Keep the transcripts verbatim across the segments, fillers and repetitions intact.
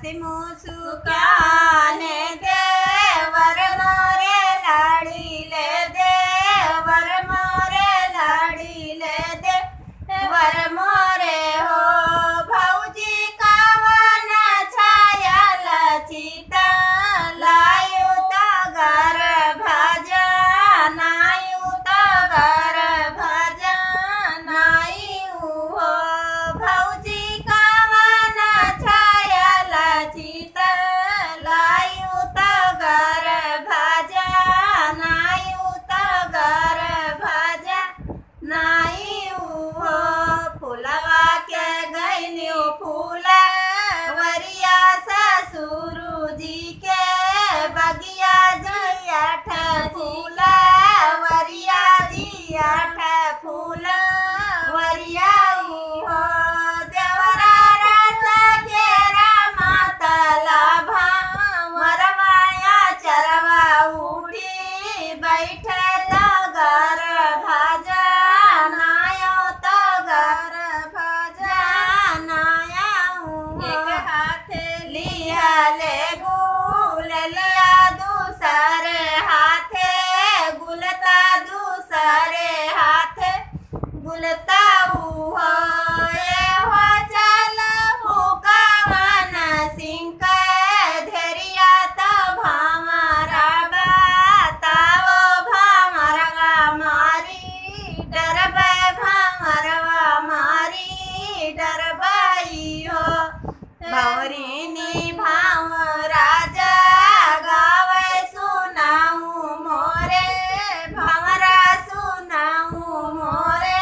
हसी मुस्काने देवर मोरे लाडीले देवर मोरे लाडीले देवर मोरे हो भाऊजी कावन छायाला चिता लायू तगर भाजा नायू तगर भाजा नायू हो भाऊजी कावन छायाला चिता लायू तगर भाजा नायू तगर भाजा नायू हो फुलवा के गैन्यू फूला वरिया ससुरु जी के बगिया जयाठ फूला वरिया जियाठ फूला वरिया हो देवरा रस केरा मातला भरवाया चरवा उठी बैठे तगर भाजा नायो तगर भाजा नाया एक हाथ लिया ले गुल लिया दूसरे हाथे गुलता दूसरे हाथे गुलता हो हो चल हुकावन सिंह धैर्या तो भामरा बताओ भामरवा मारी डरबे भामरवा मारी डरबाई हो भौरीनी भाव राजा गावे सुनाऊ मोरे भंवरा सुनाऊ मोरे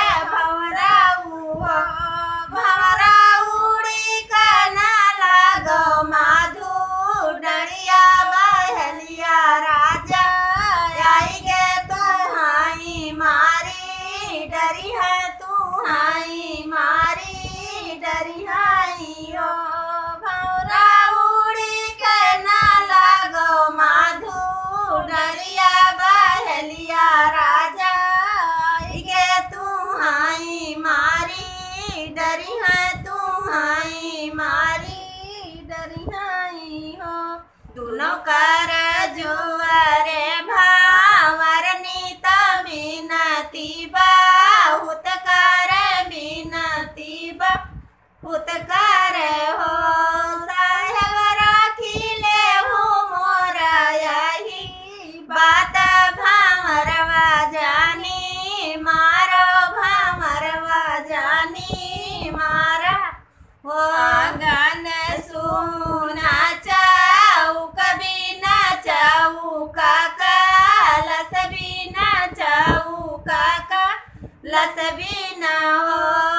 भंवराऊ हो भंवरा उड़ी कना लागो माधु डरिया बहलिया राजा आई गे तुहाई मारी डरी है तुहाई मारी डरी हाई हो भंवरा उड़ी कना लागो माधु डरिया बहलिया राजा आई गे तुहाई मारी डरी है तुहाई मारी डरी हाई हो दोनों कर जुआरे भावर नीत बिनती बहुत कर बिनती बहुत कर हो साहेब राखिले हो मोरा यही बात भामरवा जानी मारो भामरवा जानी मारा हो गान सुना चाऊ कभी ना चाऊ काका लस भी ना चाऊ काका लस भी ना हो